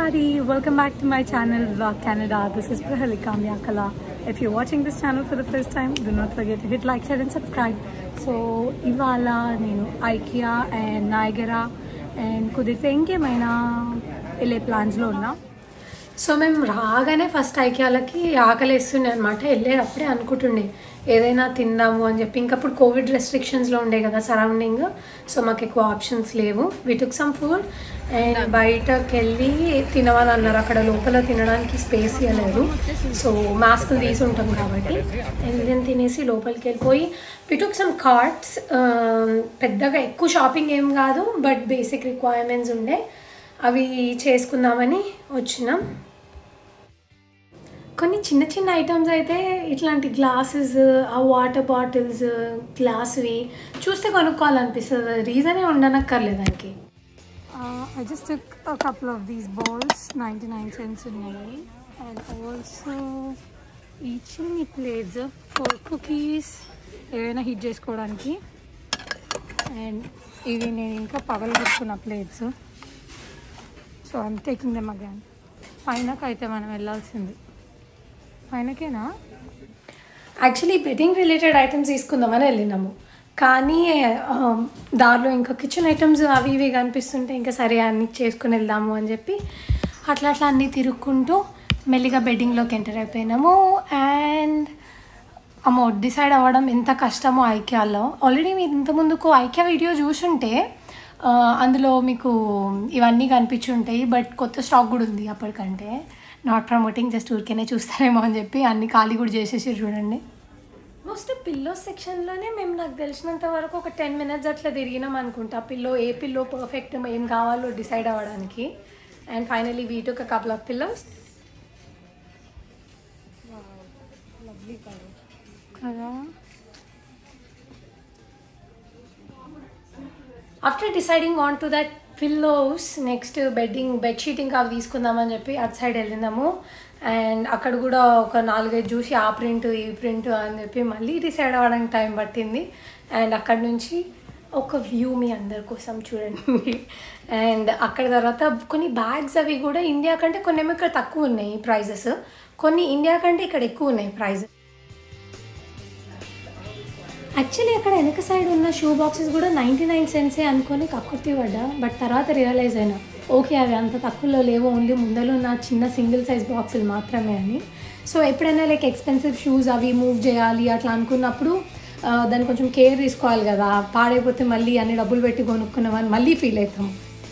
everybody, welcome back to my channel Vlog Canada. This is Prahalika Myakala. If you're watching this channel for the first time, do not forget to hit like, share and subscribe. So ivala nenu IKEA and Niagara and kudirte inkemaina ele plans lo unna. So మేము రాగానే first ఐకియాలకి ఆకలేస్తుండే అనమాట. వెళ్ళేటప్పుడే అనుకుంటుండే ఏదైనా తిందాము అని చెప్పి. ఇంకప్పుడు Covid రెస్ట్రిక్షన్స్లో ఉండే కదా సరౌండింగ్, సో మాకు ఎక్కువ ఆప్షన్స్ లేవు. We took some food and బయటకు వెళ్ళి తినమని అన్నారు. అక్కడ లోపల తినడానికి స్పేస్ ఇవ్వలేదు, సో మాస్కులు తీసి ఉంటాం కాబట్టి వెళ్ళి తినేసి లోపలికి వెళ్ళిపోయి వి టుక్ సమ్ కార్ట్స్. పెద్దగా ఎక్కువ షాపింగ్ ఏం కాదు, బట్ బేసిక్ రిక్వైర్మెంట్స్ ఉండే, అవి చేసుకుందామని వచ్చినాం. కొన్ని చిన్న చిన్న ఐటమ్స్ అయితే ఇట్లాంటి గ్లాసెస్, ఆ వాటర్ బాటిల్స్ గ్లాస్వి చూస్తే కొనుక్కోవాలనిపిస్తుంది, రీజనే ఉండనక్కర్లేదు దానికి. I just took a couple of these bowls, 99 cents ఉన్నాయి. And also ఈ చిన్ని ప్లేట్స్ ఫర్ కుకీస్, ఏవైనా హీట్ చేసుకోవడానికి. అండ్ ఇవి నేను ఇంకా పగలగొట్టుకున్న plates, so I'm taking them again. పైనకైతే మనం వెళ్ళాల్సింది, పైనకేనా. యాక్చువల్లీ బెడ్డింగ్ రిలేటెడ్ ఐటమ్స్ తీసుకుందామని వెళ్ళినాము, కానీ దారిలో ఇంకా కిచెన్ ఐటమ్స్ అవి ఇవి కనిపిస్తుంటే ఇంకా సరే అన్నీ చేసుకుని వెళ్దాము అని చెప్పి అట్లా అన్నీ తిరుక్కుంటూ మెల్లిగా బెడ్డింగ్లోకి ఎంటర్ అయిపోయినాము. అండ్ డిసైడ్ అవ్వడం ఎంత కష్టమో ఐకియాలో. ఆల్రెడీ మీరు ఇంతకుముందుకు ఐకియా వీడియో చూసుంటే అందులో మీకు ఇవన్నీ కనిపించుంటాయి, బట్ కొత్త స్టాక్ కూడా ఉంది అప్పటికంటే. నాట్ ప్రమోటింగ్, జస్ట్ ఊరికేనే చూస్తారేమో అని చెప్పి అన్ని ఖాళీ కూడా చేసేసి చూడండి. మోస్ట్ పిల్లోస్ సెక్షన్లోనే మేము నాకు తెలిసినంత వరకు ఒక 10 minutes అట్లా తిరిగినాం అనుకుంటా. ఏ పిల్లో పర్ఫెక్ట్ ఏం కావాలో డిసైడ్ అవ్వడానికి. And finally we took a couple of pillows. Lovely కదా. After deciding on to that pillows, next bedsheet ఇంకా అవి తీసుకుందామని చెప్పి అటు సైడ్ వెళ్ళినాము. అండ్ అక్కడ కూడా ఒక 4-5 చూసి ఆ ప్రింట్ ఈ ప్రింట్ అని చెప్పి మళ్ళీ డిసైడ్ అవ్వడానికి టైం పట్టింది. అండ్ అక్కడ నుంచి ఒక వ్యూ మీ అందరి కోసం చూడండి. అండ్ అక్కడ తర్వాత కొన్ని బ్యాగ్స్ అవి కూడా ఇండియా కంటే కొన్ని ఏమో ఇక్కడ తక్కువ ఉన్నాయి ప్రైజెస్, కొన్ని ఇండియా కంటే ఇక్కడ ఎక్కువ ఉన్నాయి ప్రైజెస్. యాక్చువల్లీ అక్కడ వెనక సైడ్ ఉన్న షూ బాక్సెస్ కూడా 99 cents అనుకొని కక్కుర్తి పడ్డా, బట్ తర్వాత రియలైజ్ అయినా ఓకే అవి అంత తక్కువలో లేవు, ఓన్లీ ముందలో ఉన్న చిన్న సింగిల్ సైజ్ బాక్సులు మాత్రమే అని. సో ఎప్పుడైనా లైక్ ఎక్స్పెన్సివ్ షూస్ అవి మూవ్ చేయాలి అట్లా అనుకున్నప్పుడు దాన్ని కొంచెం కేర్ తీసుకోవాలి కదా, పాడైపోతే మళ్ళీ అన్ని డబ్బులు పెట్టి కొనుక్కున్నామని మళ్ళీ ఫీల్ అవుతాం.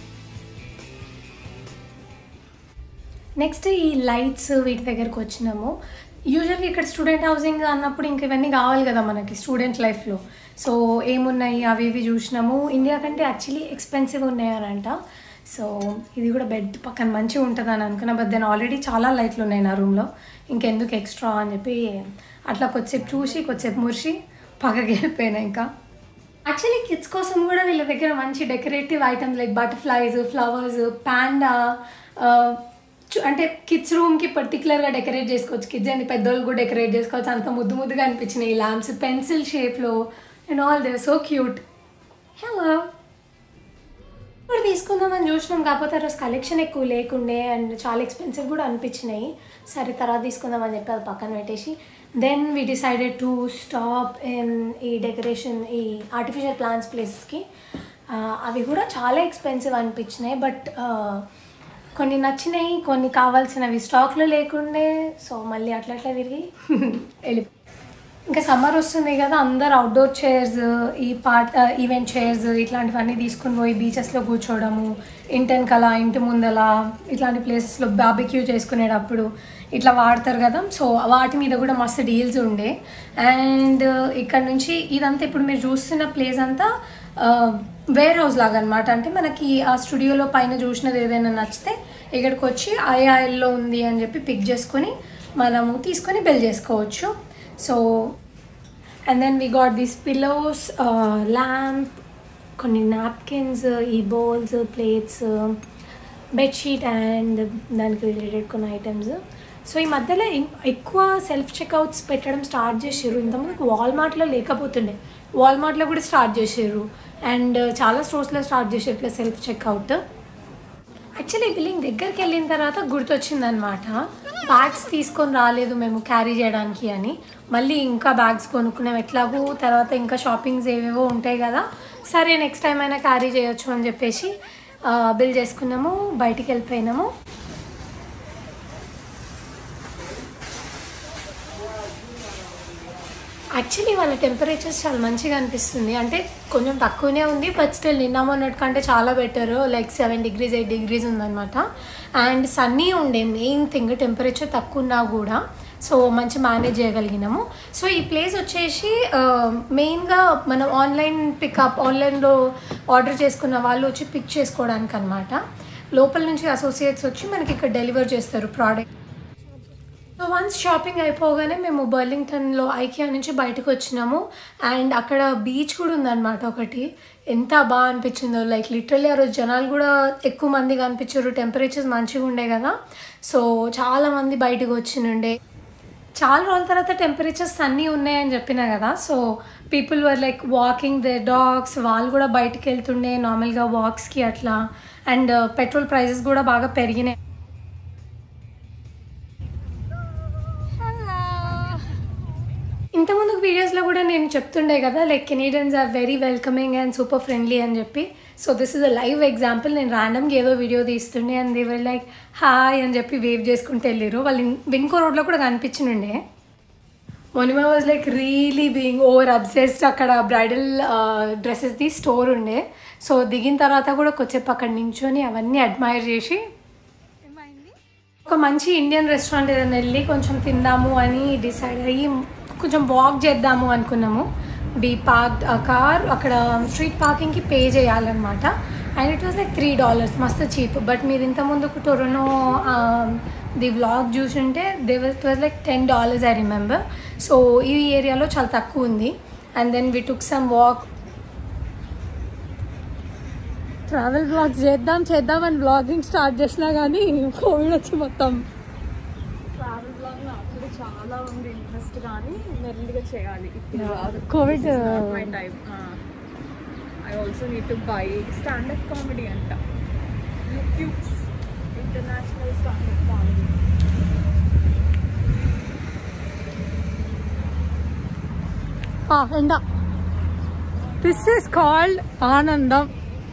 నెక్స్ట్ ఈ లైట్స్ వీటి దగ్గరకు వచ్చినాము. యూజువల్గా ఇక్కడ స్టూడెంట్ హౌసింగ్ అన్నప్పుడు ఇంక ఇవన్నీ కావాలి కదా మనకి స్టూడెంట్ లైఫ్లో. సో ఏమున్నాయి అవి ఇవి చూసినాము. ఇండియా కంటే యాక్చువల్లీ ఎక్స్పెన్సివ్ ఉన్నాయనంట. సో ఇది కూడా బెడ్ పక్కన మంచిగా ఉంటుందని అనుకున్నా, బట్ దెన్ ఆల్రెడీ చాలా లైట్లు ఉన్నాయి నా రూమ్లో, ఇంకెందుకు ఎక్స్ట్రా అని చెప్పి అట్లా కొద్దిసేపు చూసి కొద్దిసేపు మురిసి పక్కకి వెళ్ళిపోయినా. ఇంకా యాక్చువల్లీ కిడ్స్ కోసం కూడా వీళ్ళ దగ్గర మంచి decorative items like butterflies, flowers, panda, అంటే కిడ్స్ రూమ్కి పర్టికులర్గా డెకరేట్ చేసుకోవచ్చు. కిడ్స్ ఏంది పెద్దోళ్ళు కూడా డెకరేట్ చేసుకోవచ్చు. అంత ముద్దు ముద్దుగా అనిపించినాయి ల్యాంప్స్, పెన్సిల్ షేప్లో and all. They so cute. Hello ఇప్పుడు తీసుకుందామని చూసినాం, కాకపోతే ఆ రోజు కలెక్షన్ ఎక్కువ లేకుండే అండ్ చాలా ఎక్స్పెన్సివ్ కూడా అనిపించినాయి. సరే తర్వాత తీసుకుందామని చెప్పి అది పక్కన పెట్టేసి then we decided to stop in ఈ డెకరేషన్, ఈ ఆర్టిఫిషియల్ ప్లాంట్స్ ప్లేసెస్కి. అవి కూడా చాలా ఎక్స్పెన్సివ్ అనిపించినాయి, బట్ కొన్ని నచ్చినాయి, కొన్ని కావాల్సినవి స్టాక్లో లేకుండే. సో మళ్ళీ అట్లా తిరిగి వెళ్ళి ఇంకా సమ్మర్ వస్తుంది కదా, అందరు అవుట్డోర్ చైర్స్, ఈ ఈవెంట్ చైర్స్ ఇట్లాంటివన్నీ తీసుకుని పోయి బీచెస్లో కూర్చోవడము, ఇంటెనకలా ఇంటి ముందల ఇట్లాంటి ప్లేసెస్లో బార్బిక్యూ చేసుకునేటప్పుడు ఇట్లా వాడతారు కదా. సో వాటి మీద కూడా మస్తు డీల్స్ ఉండే. అండ్ ఇక్కడ నుంచి ఇదంతా ఇప్పుడు మీరు చూస్తున్న ప్లేస్ అంతా వేర్ హౌస్ లాగా అనమాట. అంటే మనకి ఆ స్టూడియోలో పైన చూసినది ఏదైనా నచ్చితే ఇక్కడికి వచ్చి ఐఐఎల్లో ఉంది అని చెప్పి పిక్ చేసుకొని మనము తీసుకొని బిల్ చేసుకోవచ్చు. So and then we got these pillows, lamp, కొన్ని నాప్కిన్స్, ఈ బౌల్స్, ప్లేట్స్, బెడ్షీట్ అండ్ దానికి రిలేటెడ్ కొన్ని ఐటమ్స్. సో ఈ మధ్యలో ఎక్కువ సెల్ఫ్ చెక్అవుట్స్ పెట్టడం స్టార్ట్ చేసారు. ఇంతకుముందు వాల్మార్ట్లో లేకపోతుండే, వాల్మార్ట్లో కూడా స్టార్ట్ చేసారు అండ్ చాలా స్టోర్స్లో స్టార్ట్ చేసారు ఇట్లా సెల్ఫ్ చెక్అవుట్. యాక్చువల్లీ బిల్లింగ్ దగ్గరికి వెళ్ళిన తర్వాత గుర్తొచ్చిందనమాట, బ్యాగ్స్ తీసుకొని రాలేదు మేము క్యారీ చేయడానికి అని. మళ్ళీ ఇంకా బ్యాగ్స్ కొనుక్కున్నాం ఎట్లాగూ, తర్వాత ఇంకా షాపింగ్స్ ఏవేవో ఉంటాయి కదా, సరే నెక్స్ట్ టైం అయినా క్యారీ చేయొచ్చు అని చెప్పేసి బిల్ చేసుకున్నాము, బయటికి వెళ్ళిపోయినాము. యాక్చువల్లీ వాళ్ళ టెంపరేచర్స్ చాలా మంచిగా అనిపిస్తుంది, అంటే కొంచెం తక్కువనే ఉంది బట్ స్టిల్ నిన్న మొన్నటి కంటే చాలా బెటర్. లైక్ 7 degrees 8 degrees ఉందన్నమాట. అండ్ సన్నీ ఉండే, మెయిన్ థింగ్ టెంపరేచర్ తక్కువ ఉన్నా కూడా సో మంచి మేనేజ్ చేయగలిగినాము. సో ఈ ప్లేస్ వచ్చేసి మెయిన్గా మనం ఆన్లైన్లో ఆర్డర్ చేసుకున్న వాళ్ళు వచ్చి పిక్ చేసుకోవడానికి అనమాట. లోపల నుంచి అసోసియేట్స్ వచ్చి మనకి ఇక్కడ డెలివర్ చేస్తారు ప్రోడక్ట్. సో వన్స్ షాపింగ్ అయిపోగానే మేము బర్లింగ్టన్లో ఐకియా నుంచి బయటకు వచ్చినాము. అండ్ అక్కడ బీచ్ కూడా ఉందన్నమాట ఒకటి. ఎంత బాగా అనిపించిందో, లైక్ లిటరల్లీ ఆ రోజు జనాలు కూడా ఎక్కువ మంది కనిపించారు, టెంపరేచర్స్ మంచిగా ఉండే కదా, సో చాలామంది బయటకు వచ్చినుండే. చాలా రోజుల తర్వాత టెంపరేచర్స్ అన్నీ ఉన్నాయని చెప్పినా కదా, so people were like walking the dogs, వాళ్ళు కూడా బయటకు వెళ్తుండే నార్మల్గా వాక్స్కి అట్లా. అండ్ పెట్రోల్ ప్రైజెస్ కూడా బాగా పెరిగినాయి. ఇంతకుముందు వీడియోస్లో కూడా నేను చెప్తుండే కదా, like Canadians are very welcoming and super friendly అని చెప్పి. So this is a live example. నేను ర్యాండమ్గా ఏదో వీడియో తీస్తుండే and they were like hi అని చెప్పి వేవ్ చేసుకుంటూ వెళ్ళారు. వాళ్ళు వింకో రోడ్లో కూడా కనిపించిండే. Monima was like really being over obsessed. అక్కడ బ్రైడల్ డ్రెస్సెస్ది స్టోర్ ఉండే, సో దిగిన తర్వాత కూడా కొద్దిసేపు అక్కడ నించొని అవన్నీ అడ్మైర్ చేసి ఒక మంచి ఇండియన్ రెస్టారెంట్ ఏదైనా వెళ్ళి కొంచెం తిందాము అని డిసైడ్ అయ్యి కొంచెం వాక్ చేద్దాము అనుకున్నాము. వి పార్క్డ్ అ కార్, అక్కడ స్ట్రీట్ పార్కింగ్కి పే చేయాలన్నమాట. అండ్ ఇట్ వాజ్ లైక్ $3, మస్తు చీప్. బట్ మీరు ఇంతకుముందుకు టొరనో ది వ్లాగ్ చూసుంటే it was like $10 I remember. So ఈ ఏరియాలో చాలా తక్కువ ఉంది. And then we took some walk. Travel blogs చేద్దామని బ్లాగింగ్ స్టార్ట్ చేసినా కానీ కోవిడ్ వచ్చి మొత్తం. ట్రావెల్ బ్లాగ్ నాకు చాలా ఉంది ఇంట్రెస్ట్, కానీ మెల్లిగా చేయాలి. Covid my time. I also need to buy standup comedy అంట, యూట్యూబ్స్ ఇంటర్నేషనల్ స్టాండప్ కామెడీ. ఎండ. This is called Anandam.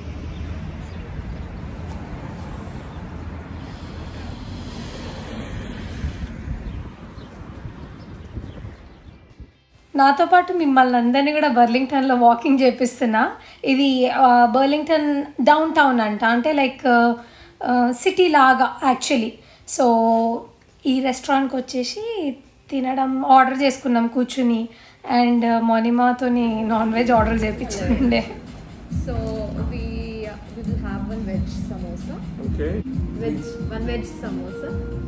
నాతో పాటు మిమ్మల్ని అందరినీ కూడా బర్లింగ్టన్లో వాకింగ్ చేపిస్తున్నా. ఇది బర్లింగ్టన్ డౌన్ టౌన్ అంట, అంటే లైక్ సిటీ లాగా యాక్చువల్లీ. సో ఈ రెస్టారెంట్కి వచ్చేసి తినడం ఆర్డర్ చేసుకున్నాం కూర్చుని. అండ్ మొనిమాతోని నాన్ వెజ్ ఆర్డర్ చేయించుండే. So we will have one veg samosa. Okay. One veg samosa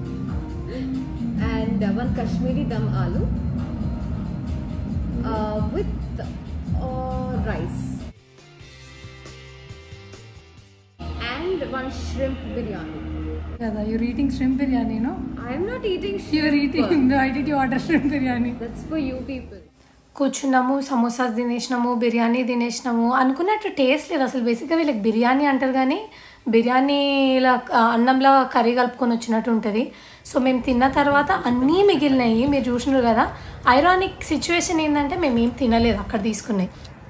and one Kashmiri dum aloo with rice and one shrimp biryani. You're eating shrimp biryani, no? I am not eating shrimp. You're eating. Why did you order shrimp biryani? That's for you people. కూర్చున్నాము, సమోసాస్ తినేసినాము, బిర్యానీ తినేసినాము. అనుకున్నట్టు taste లేదు అసలు. బేసిక్గా వీళ్ళకి బిర్యానీ అంటారు కానీ బిర్యానీలా అన్నంలో కర్రీ కలుపుకొని వచ్చినట్టు ఉంటుంది. సో మేము తిన్న తర్వాత అన్నీ మిగిలినాయి, మీరు చూసినారు కదా. ఐరానిక్ సిచ్యువేషన్ ఏంటంటే మేము ఏం తినలేదు అక్కడ తీసుకున్నాయి.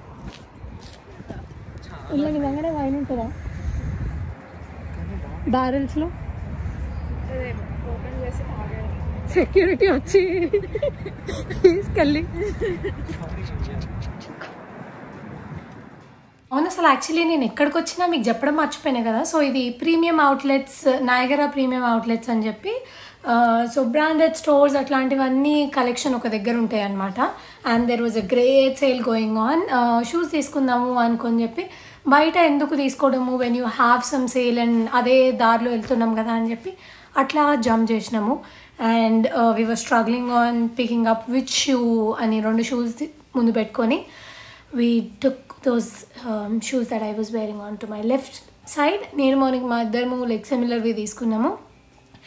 ఇలా నిజంగానే వైన్ ఉంటుందా బ్యారెల్స్లో? ఓపెన్ చేసి తాగాలి. సెక్యూరిటీ వచ్చి తీసుకెళ్ళి. అవును, అసలు యాక్చువల్లీ నేను ఎక్కడికి వచ్చినా మీకు చెప్పడం మర్చిపోయినా కదా. సో ఇది premium outlets, Niagara premium outlets అని చెప్పి. సో బ్రాండెడ్ స్టోర్స్ అట్లాంటివన్నీ కలెక్షన్ ఒక దగ్గర ఉంటాయి అన్నమాట. And there was a great sale going on. Shoes తీసుకుందాము అనుకొని చెప్పి బయట ఎందుకు తీసుకోవడము, when you have some sale and అదే దారిలో వెళ్తున్నాం కదా అని చెప్పి అట్లా జంప్ చేసినాము. And we were struggling on picking up which shoe అని 2 షూస్ ముందు పెట్టుకొని we took those shoes that I was wearing on to my left side. నేను మార్నింగ్ మా ఇద్దరము లైక్ సిమిలర్వి తీసుకున్నాము.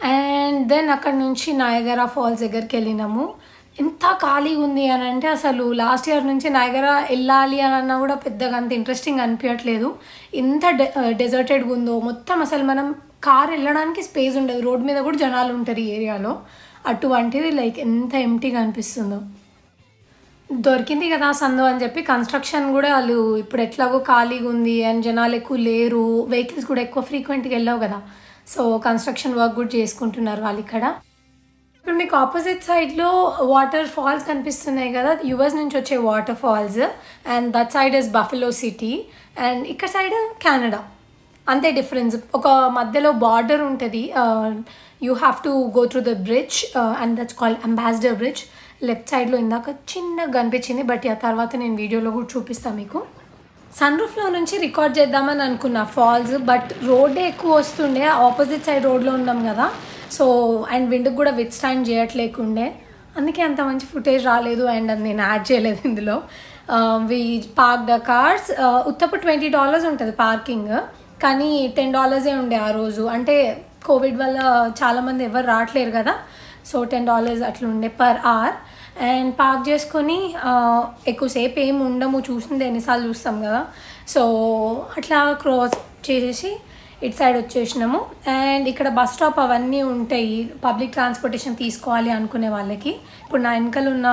అండ్ దెన్ అక్కడ నుంచి నయగరా ఫాల్స్ దగ్గరికి వెళ్ళినాము. ఎంత ఖాళీగా ఉంది అని అంటే అసలు లాస్ట్ ఇయర్ నుంచి నయగరా వెళ్ళాలి అని అన్నా కూడా పెద్దగా అంత ఇంట్రెస్టింగ్ అనిపించట్లేదు. ఎంత డెజర్టెడ్గా ఉందో మొత్తం. అసలు మనం కార్ వెళ్ళడానికి స్పేస్ ఉండదు, రోడ్ మీద కూడా జనాలు ఉంటారు ఈ ఏరియాలో. అటువంటిది లైక్ ఎంత ఎంటీగా అనిపిస్తుందో. దొరికింది కదా సందు అని చెప్పి కన్స్ట్రక్షన్ కూడా వాళ్ళు ఇప్పుడు ఎట్లాగో ఖాళీగా ఉంది అండ్ జనాలు ఎక్కువ లేరు, వెహికల్స్ కూడా ఎక్కువ ఫ్రీక్వెంట్గా వెళ్ళావు కదా, సో కన్స్ట్రక్షన్ వర్క్ కూడా చేసుకుంటున్నారు వాళ్ళు ఇక్కడ. ఇప్పుడు మీకు ఆపోజిట్ సైడ్లో వాటర్ ఫాల్స్ కనిపిస్తున్నాయి కదా, యుఎస్ నుంచి వచ్చే waterfalls. And that side is Buffalo city and ఇక్కడ సైడ్ కెనడా. అంతే డిఫరెన్స్. ఒక మధ్యలో బార్డర్ ఉంటుంది. You have to go through the bridge and that's called Ambassador Bridge. Left సైడ్లో ఇందాక చిన్నగా కనిపించింది, బట్ ఆ తర్వాత నేను వీడియోలో కూడా చూపిస్తాను మీకు. సన్ రూఫ్లో నుంచి రికార్డ్ చేద్దామని అనుకున్నా ఫాల్స్, బట్ రోడ్డే ఎక్కువ వస్తుండే. ఆపోజిట్ సైడ్ రోడ్లో ఉన్నాం కదా, సో అండ్ విండ్కి కూడా విత్ స్టాండ్ చేయట్లేకుండే, అందుకే అంత మంచి ఫుటేజ్ రాలేదు అండ్ అది నేను యాడ్ చేయలేదు ఇందులో. We park the cars. ఉత్తప్పుడు $20 ఉంటుంది పార్కింగ్, కానీ $10 ఉండే ఆ రోజు. అంటే కోవిడ్ వల్ల చాలామంది ఎవరు రావట్లేరు కదా, సో $10 అట్లా ఉండే పర్ అవర్. అండ్ పార్క్ చేసుకొని ఎక్కువసేపు ఏమి ఉండము, చూసింది ఎన్నిసార్లు చూస్తాం కదా, సో అట్లా క్రాస్ చేసేసి ఇటు సైడ్ వచ్చేసినాము. అండ్ ఇక్కడ బస్ స్టాప్ అవన్నీ ఉంటాయి పబ్లిక్ ట్రాన్స్పోర్టేషన్ తీసుకోవాలి అనుకునే వాళ్ళకి. ఇప్పుడు నా వెనకాల ఉన్న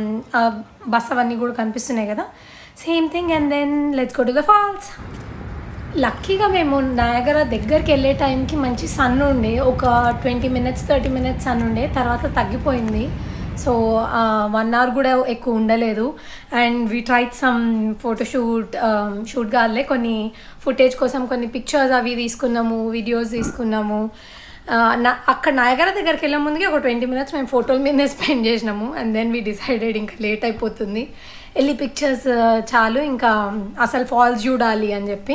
బస్ అవన్నీ కూడా కనిపిస్తున్నాయి కదా, same thing. And then let's go to the falls. లక్కీగా మేము నయగరా దగ్గరికి వెళ్ళే టైంకి మంచి సన్ ఉండే, ఒక 20 minutes 30 minutes సన్ ఉండే, తర్వాత తగ్గిపోయింది. సో 1 hour కూడా ఎక్కువ ఉండలేదు. And we tried some shoot కాదులే, కొన్ని ఫుటేజ్ కోసం కొన్ని పిక్చర్స్ అవి తీసుకున్నాము, వీడియోస్ తీసుకున్నాము. అక్కడ నయగరా దగ్గరికి వెళ్ళే ముందుగా ఒక 20 minutes మేము ఫోటోల మీదనే స్పెండ్ చేసినాము. అండ్ దెన్ వీ డిసైడెడ్ ఇంకా లేట్ అయిపోతుంది, వెళ్ళి పిక్చర్స్ చాలు, ఇంకా అసలు ఫాల్స్ చూడాలి అని చెప్పి.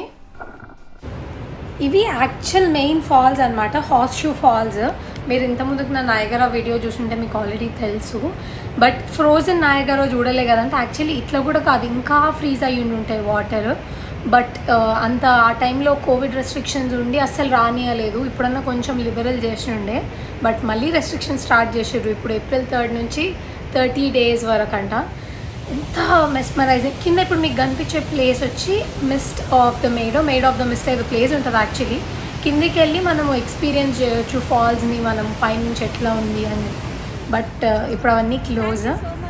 ఇవి actual main falls Horseshoe షూ ఫాల్స్. మీరు ఇంతకుముందుకు నా నయగరా వీడియో చూసుంటే మీకు ఆల్రెడీ తెలుసు, బట్ ఫ్రోజన్ నయగరా చూడలే కదంటే యాక్చువల్లీ ఇట్లా కూడా కాదు, ఇంకా ఫ్రీజ్ అయ్యి ఉంటాయి వాటర్. బట్ అంత ఆ టైంలో కోవిడ్ రెస్ట్రిక్షన్స్ ఉండి అస్సలు రానియలేదు. ఇప్పుడన్నా కొంచెం లిబరల్ చేసి ఉండే, బట్ మళ్ళీ రెస్ట్రిక్షన్స్ స్టార్ట్ చేసారు ఇప్పుడు April 3rd నుంచి 30 days వరకు అంట. ఎంత మెస్మరైజింగ్. కింద ఇప్పుడు మీకు కనిపించే ప్లేస్ వచ్చి mist of the Maid of the Mist అయ్యే ప్లేస్ ఉంటుంది యాక్చువల్లీ. కిందికి వెళ్ళి మనము ఎక్స్పీరియన్స్ చేయొచ్చు ఫాల్స్ని, మనం పైనుంచి ఎట్లా ఉంది అని. బట్ ఇప్పుడు అవన్నీ క్లోజ్.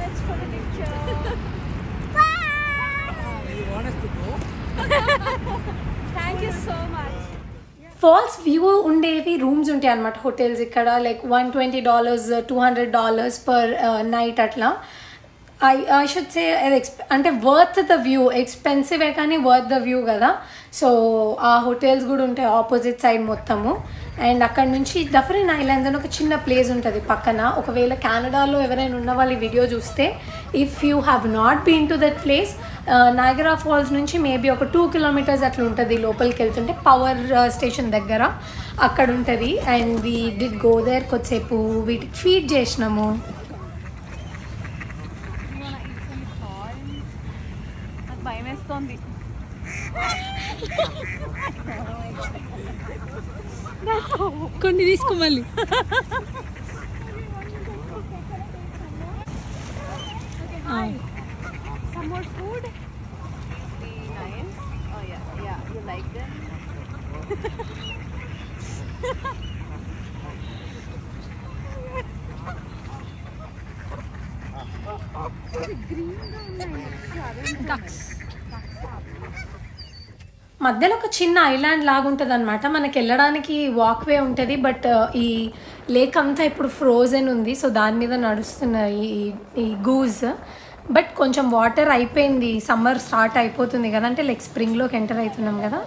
ఫాల్స్ వ్యూ ఉండేవి రూమ్స్ ఉంటాయి అన్నమాట హోటల్స్ ఇక్కడ, లైక్ $120 $200 పర్ నైట్ అట్లా. ఐ షుడ్ సే అంటే వర్త్ ద వ్యూ. ఎక్స్పెన్సివే కానీ వర్త్ ద వ్యూ కదా. సో ఆ హోటల్స్ కూడా ఉంటాయి ఆపోజిట్ సైడ్ మొత్తము. అండ్ అక్కడ నుంచి డఫరిన్ ఐలాండ్స్ అని ఒక చిన్న ప్లేస్ ఉంటుంది పక్కన. ఒకవేళ కెనడాలో ఎవరైనా ఉన్న వాళ్ళు ఈ వీడియో చూస్తే, if you have not been to that place, Niagara Falls నుంచి మేబీ ఒక 2 kilometers అట్లా ఉంటుంది లోపలికి వెళ్తుంటే, పవర్ స్టేషన్ దగ్గర అక్కడ ఉంటుంది. And we did go there. కొద్దిసేపు వీటికి ఫీడ్ చేసినాము. భయం వేస్తుంది. కొన్ని తీసుకో మళ్ళీ. Some more food? Nice. Oh yeah, you like them? Ducks. మధ్యలో ఒక చిన్న ఐలాండ్ లాగా ఉంటుంది అనమాట. మనకి వెళ్ళడానికి వాక్వే ఉంటుంది, బట్ ఈ లేక్ అంతా ఇప్పుడు ఫ్రోజన్ ఉంది. సో దాని మీద నడుస్తున్నాయి ఈ గూస్. బట్ కొంచెం వాటర్ అయిపోయింది, సమ్మర్ స్టార్ట్ అయిపోతుంది కదా, అంటే లైక్ స్ప్రింగ్లోకి ఎంటర్ అవుతున్నాం కదా.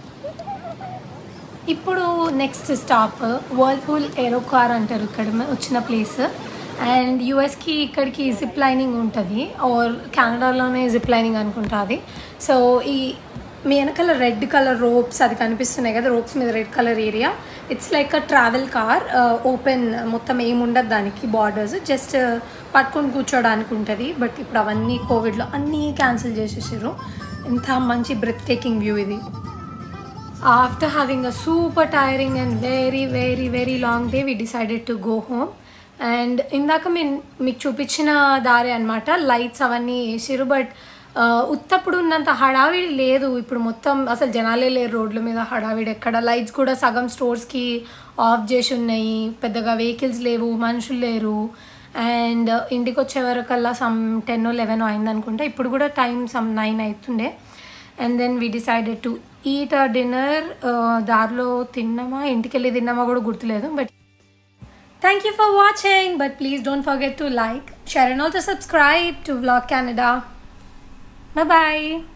ఇప్పుడు నెక్స్ట్ స్టాప్ వర్ల్పూల్ ఏరోకార్ అంటారు ఇక్కడ వచ్చిన ప్లేస్. అండ్ యూఎస్కి ఇక్కడికి జిప్ లైనింగ్ ఉంటుంది, ఆర్ కెనడాలోనే జిప్ లైనింగ్ అనుకుంటా అది. సో ఈ మీ వెనకాల రెడ్ కలర్ రోప్స్ అది కనిపిస్తున్నాయి కదా, రోప్స్ మీద red colour area, it's like a travel car. Open మొత్తం ఏముండదు దానికి, బార్డర్స్ జస్ట్ పట్టుకొని కూర్చోడానికి ఉంటుంది. బట్ ఇప్పుడు అవన్నీ కోవిడ్లో అన్నీ క్యాన్సిల్ చేసేసారు. ఎంత మంచి బ్రెత్ టేకింగ్ వ్యూ ఇది. After having a super tiring and very long day, we decided to go home. And ఇందాక మీకు చూపించిన దారి అనమాట, లైట్స్ అవన్నీ వేసిరు. బట్ ఉత్తప్పుడు ఉన్నంత హడావిడి లేదు ఇప్పుడు. మొత్తం అసలు జనాలే లేరు రోడ్ల మీద, హడావిడి ఎక్కడ. లైట్స్ కూడా సగం స్టోర్స్కి ఆఫ్ చేసి ఉన్నాయి, పెద్దగా వెహికల్స్ లేవు, మనుషులు లేరు. అండ్ ఇంటికి వచ్చే వరకల్లా సమ్ 10 or 11 అయిందనుకుంటా. ఇప్పుడు కూడా టైం సమ్ 9 అవుతుండే. And then we decided to eat our dinner. దారిలో తిన్నామా, ఇంటికి వెళ్ళి తిన్నామా కూడా గుర్తులేదు. But thank you for watching. But please don't forget to like, share and also subscribe to Vlog Canada. Bye bye.